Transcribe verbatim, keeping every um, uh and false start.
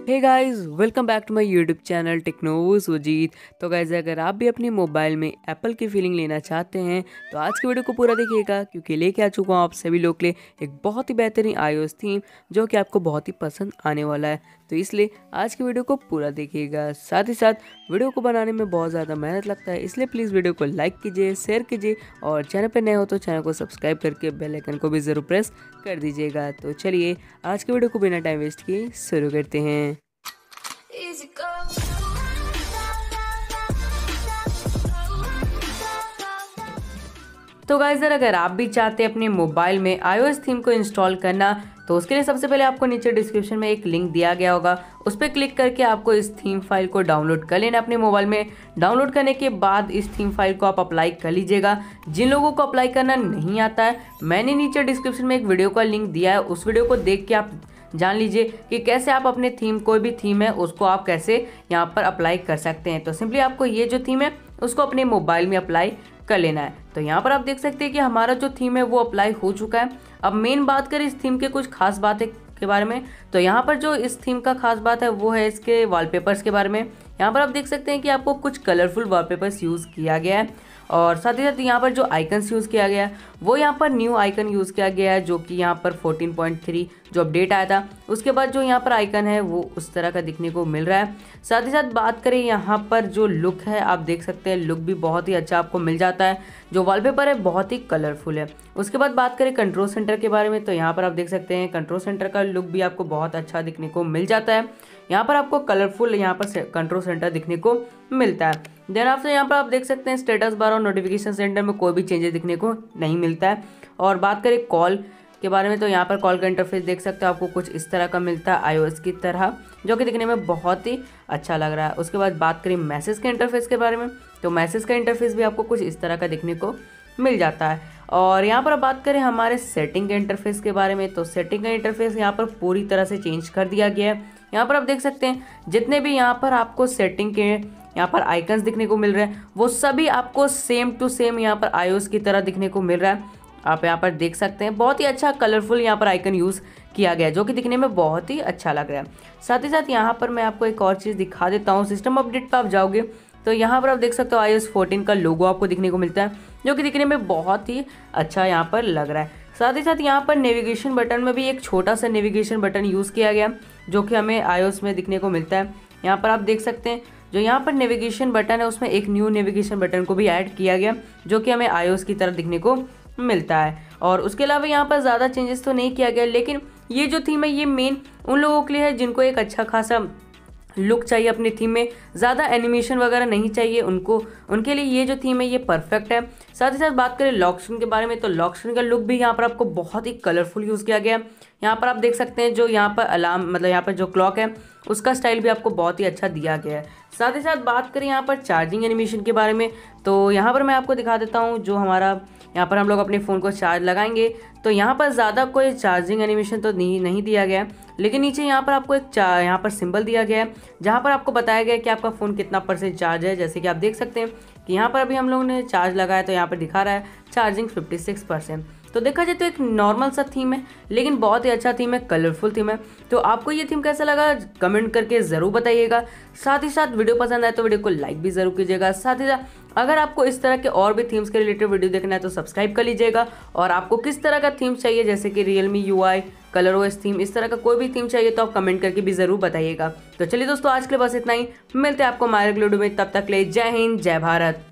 Hey guys, welcome back to my YouTube channel Technoz Sujit. तो guys, अगर आप भी अपनी मोबाइल में एप्पल की फीलिंग लेना चाहते हैं तो आज की वीडियो को पूरा देखिएगा, क्योंकि लेके आ चुका हूँ आप सभी लोग के लिए एक बहुत ही बेहतरीन आईओएस थीम जो कि आपको बहुत ही पसंद आने वाला है। तो इसलिए आज की वीडियो को पूरा देखिएगा। साथ ही साथ वीडियो को बनाने में बहुत ज़्यादा मेहनत लगता है, इसलिए प्लीज़ वीडियो को लाइक कीजिए, शेयर कीजिए और चैनल पर नए हो तो चैनल को सब्सक्राइब करके बेल आइकन को भी ज़रूर प्रेस कर दीजिएगा। तो चलिए आज की वीडियो को बिना टाइम वेस्ट किए शुरू करते हैं। Easy go. तो गाइस, अगर आप भी चाहते हैं अपने मोबाइल में आईओएस थीम को इंस्टॉल करना तो उसके लिए सबसे पहले आपको नीचे डिस्क्रिप्शन में एक लिंक दिया गया होगा, उस पर क्लिक करके आपको इस थीम फाइल को डाउनलोड कर लेना अपने मोबाइल में। डाउनलोड करने के बाद इस थीम फाइल को आप अप्लाई कर लीजिएगा। जिन लोगों को अप्लाई करना नहीं आता है, मैंने नीचे डिस्क्रिप्शन में एक वीडियो का लिंक दिया है, उस वीडियो को देख के आप जान लीजिए कि कैसे आप अपने थीम, कोई भी थीम है उसको आप कैसे यहाँ पर अप्लाई कर सकते हैं। तो सिंपली आपको ये जो थीम है उसको अपने मोबाइल में अप्लाई कर लेना है। तो यहाँ पर आप देख सकते हैं कि हमारा जो थीम है वो अप्लाई हो चुका है। अब मेन बात करें इस थीम के कुछ खास बातें के बारे में, तो यहाँ पर जो इस थीम का खास बात है वो है इसके वॉलपेपर्स के बारे में। यहाँ पर आप देख सकते हैं कि आपको कुछ कलरफुल वॉलपेपर्स यूज़ किया गया है और साथ ही साथ यहाँ पर जो आइकन्स यूज़ किया गया है वो यहाँ पर न्यू आइकन यूज़ किया गया है, जो कि यहाँ पर फोर्टीन पॉइंट थ्री जो अपडेट आया था उसके बाद जो यहाँ पर आइकन है वो उस तरह का दिखने को मिल रहा है। साथ ही साथ बात करें यहाँ पर जो लुक है, आप देख सकते हैं लुक भी बहुत ही अच्छा आपको मिल जाता है। जो वॉलपेपर है बहुत ही कलरफुल है। उसके बाद बात करें कंट्रोल सेंटर के बारे में, तो यहाँ पर आप देख सकते हैं कंट्रोल सेंटर का लुक भी आपको बहुत अच्छा दिखने को मिल जाता है। यहाँ पर आपको कलरफुल यहाँ पर कंट्रोल सेंटर दिखने को मिलता है। देन आपसे यहाँ पर आप देख सकते हैं स्टेटस बार और नोटिफिकेशन सेंटर में कोई भी चेंजेस दिखने को नहीं मिलता है। और बात करें कॉल के बारे में, तो यहाँ पर कॉल का इंटरफेस देख सकते हो आपको कुछ इस तरह का मिलता है आईओएस की तरह, जो कि दिखने में बहुत ही अच्छा लग रहा है। उसके बाद बात करें मैसेज के इंटरफेस के बारे में, तो मैसेज का इंटरफेस भी आपको कुछ इस तरह का दिखने को मिल जाता है। और यहाँ पर बात करें हमारे सेटिंग के इंटरफेस के बारे में, तो सेटिंग का इंटरफेस यहाँ पर पूरी तरह से चेंज कर दिया गया है। यहाँ पर आप देख सकते हैं जितने भी यहाँ पर आपको सेटिंग के यहाँ पर आइकन्स दिखने को मिल रहे हैं वो सभी आपको सेम टू सेम यहाँ पर आईओएस की तरह दिखने को मिल रहा है। आप यहाँ पर देख सकते हैं बहुत ही अच्छा कलरफुल यहाँ पर आइकन यूज़ किया गया है, जो कि दिखने में बहुत ही अच्छा लग रहा है। साथ ही साथ यहाँ पर मैं आपको एक और चीज़ दिखा देता हूँ। सिस्टम अपडेट पर आप जाओगे तो यहाँ पर आप देख सकते हो आईओएस फोर्टीन का लोगो आपको दिखने को मिलता है, जो कि दिखने में बहुत ही अच्छा यहाँ पर लग रहा है। साथ ही साथ यहाँ पर नेविगेशन बटन में भी एक छोटा सा नेविगेशन बटन यूज़ किया गया, जो कि हमें आईओएस में दिखने को मिलता है। यहाँ पर आप देख सकते हैं जो यहाँ पर नेविगेशन बटन है उसमें एक न्यू नेविगेशन बटन को भी ऐड किया गया, जो कि हमें आईओएस की तरह दिखने को मिलता है। और उसके अलावा यहाँ पर ज़्यादा चेंजेस तो नहीं किया गया, लेकिन ये जो थीम है ये मेन उन लोगों के लिए है जिनको एक अच्छा खासा लुक चाहिए अपनी थीम में, ज़्यादा एनिमेशन वगैरह नहीं चाहिए उनको, उनके लिए ये जो थीम है ये परफेक्ट है। साथ ही साथ बात करें लॉक स्क्रीन के बारे में, तो लॉक स्क्रीन का लुक भी यहाँ पर आपको बहुत ही कलरफुल यूज़ किया गया है। यहाँ पर आप देख सकते हैं जो यहाँ पर अलार्म, मतलब यहाँ पर जो क्लॉक है उसका स्टाइल भी आपको बहुत ही अच्छा दिया गया है। साथ ही साथ बात करें यहाँ पर चार्जिंग एनिमेशन के बारे में, तो यहाँ पर मैं आपको दिखा देता हूँ जो हमारा यहाँ पर हम लोग अपने फ़ोन को चार्ज लगाएंगे तो यहाँ पर ज़्यादा कोई चार्जिंग एनिमेशन तो नहीं नहीं दिया गया है, लेकिन नीचे यहाँ पर आपको एक यहाँ पर सिंबल दिया गया है जहाँ पर आपको बताया गया है कि आपका फ़ोन कितना परसेंट चार्ज है। जैसे कि आप देख सकते हैं कि यहाँ पर अभी हम लोगों ने चार्ज लगाया तो यहाँ पर दिखा रहा है चार्जिंग फिफ्टी सिक्स परसेंट। तो देखा जाए तो एक नॉर्मल सा थीम है, लेकिन बहुत ही अच्छा थीम है, कलरफुल थीम है। तो आपको ये थीम कैसा लगा कमेंट करके ज़रूर बताइएगा। साथ ही साथ वीडियो पसंद आए तो वीडियो को लाइक भी ज़रूर कीजिएगा। साथ ही साथ अगर आपको इस तरह के और भी थीम्स के रिलेटेड वीडियो देखना है तो सब्सक्राइब कर लीजिएगा। और आपको किस तरह का थीम चाहिए, जैसे कि Realme UI, Color OS theme, इस तरह का कोई भी थीम चाहिए तो आप कमेंट करके भी ज़रूर बताइएगा। तो चलिए दोस्तों, आज के लिए बस इतना ही, मिलते हैं आपको हमारे वीडियो में, तब तक ले जय हिंद जय भारत।